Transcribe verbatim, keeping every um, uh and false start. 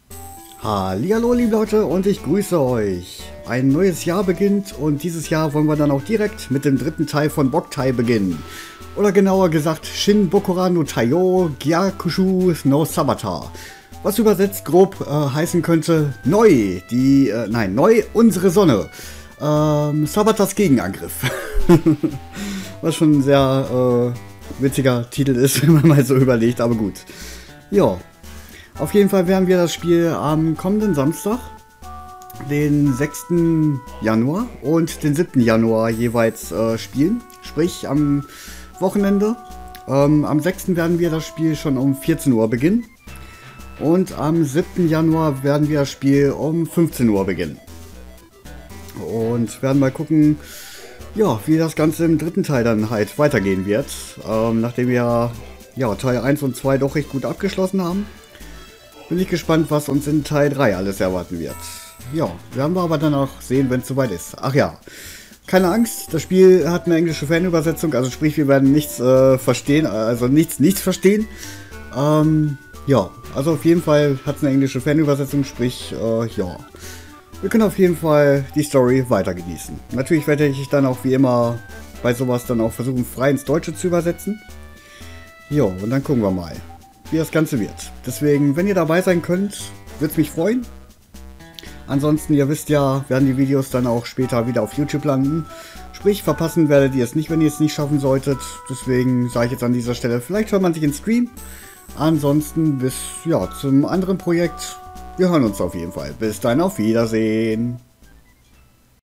Hallihallo liebe Leute und ich grüße euch. Ein neues Jahr beginnt und dieses Jahr wollen wir dann auch direkt mit dem dritten Teil von Boktai beginnen. Oder genauer gesagt Shin Bokura no Taiyo Gyakushu no Sabata. Was übersetzt grob äh, heißen könnte Neu, die, äh, nein, Neu, unsere Sonne. Ähm, Sabatas Gegenangriff. Was schon ein sehr äh, witziger Titel ist, wenn man mal so überlegt, aber gut. Ja. Auf jeden Fall werden wir das Spiel am kommenden Samstag, den sechsten Januar und den siebten Januar jeweils äh, spielen. Sprich am Wochenende. Ähm, am sechsten werden wir das Spiel schon um vierzehn Uhr beginnen. Und am siebten Januar werden wir das Spiel um fünfzehn Uhr beginnen. Und werden mal gucken, ja, wie das Ganze im dritten Teil dann halt weitergehen wird. Ähm, nachdem wir ja, Teil eins und zwei doch recht gut abgeschlossen haben. Bin ich gespannt, was uns in Teil drei alles erwarten wird. Ja, werden wir aber dann auch sehen, wenn es soweit ist. Ach ja, keine Angst, das Spiel hat eine englische Fanübersetzung, also sprich, wir werden nichts äh, verstehen, also nichts, nichts verstehen. Ähm, ja, also auf jeden Fall hat es eine englische Fanübersetzung, sprich, äh, ja. Wir können auf jeden Fall die Story weiter genießen. Natürlich werde ich dann auch wie immer bei sowas dann auch versuchen, frei ins Deutsche zu übersetzen. Jo, und dann gucken wir mal, wie das Ganze wird. Deswegen, wenn ihr dabei sein könnt, würde es mich freuen. Ansonsten, ihr wisst ja, werden die Videos dann auch später wieder auf YouTube landen. Sprich, verpassen werdet ihr es nicht, wenn ihr es nicht schaffen solltet. Deswegen sage ich jetzt an dieser Stelle, vielleicht hört man sich im Stream. Ansonsten bis ja zum anderen Projekt. Wir hören uns auf jeden Fall. Bis dann, auf Wiedersehen.